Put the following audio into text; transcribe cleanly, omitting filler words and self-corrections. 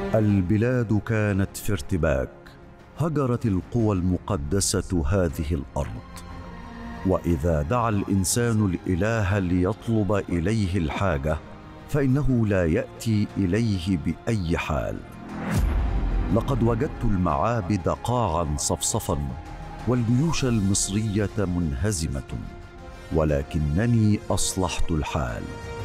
البلاد كانت في ارتباك، هجرت القوى المقدسة هذه الأرض، وإذا دعا الإنسان الإله ليطلب إليه الحاجة فإنه لا يأتي إليه بأي حال. لقد وجدت المعابد قاعا صفصفا والجيوش المصرية منهزمة، ولكنني أصلحت الحال.